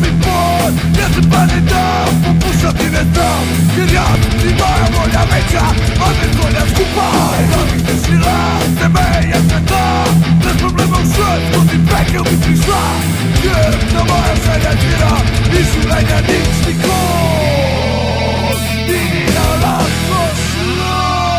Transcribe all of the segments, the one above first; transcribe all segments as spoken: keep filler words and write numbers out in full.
mi put, jestem pany tam, popuszczony nie tam. Kierat, i moja moja mecia, a my konia skupaj. Robi też chwila, chcemy jestem tam. Bez problemu szedł, bo ty pekiel mi przyszła. Wiem, to moja żenia dziera i szulenia nic nikąd. Nini na las, poszło.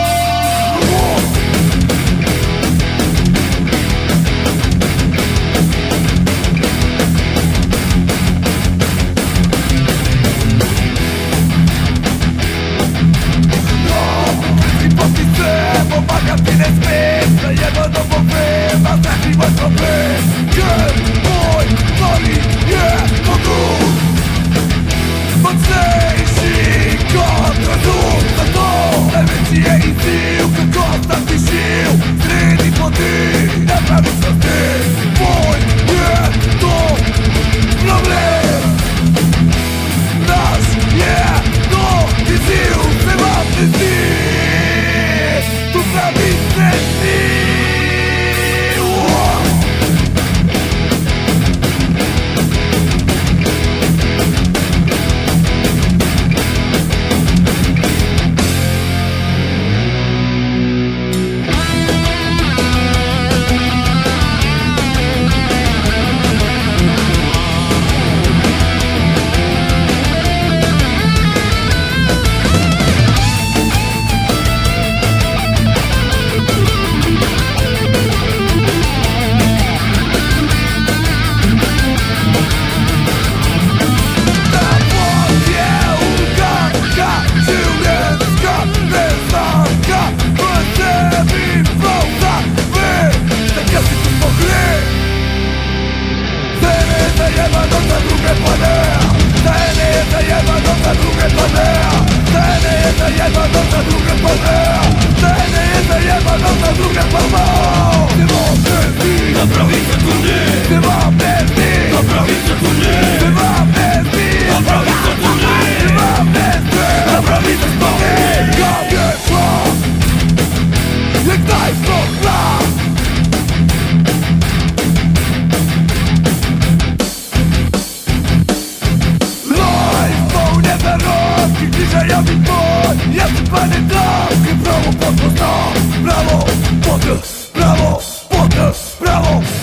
Pomagam ci nie zbyt, zajebano bo wy, mam taki łatwowy. Jem, mój, boli, nie, mogу. Mocniejsi, kontratu, za to najwięcej i sił, kako ostatni sił. Zryni płoty, naprawić to ty. Mój, nie, to problem. Nasz, nie, to i sił, prywatny sił. Tu prawie jestem pany tam, gdzie prawo podpoznał. Prawo, potem, prawo, potem, prawo.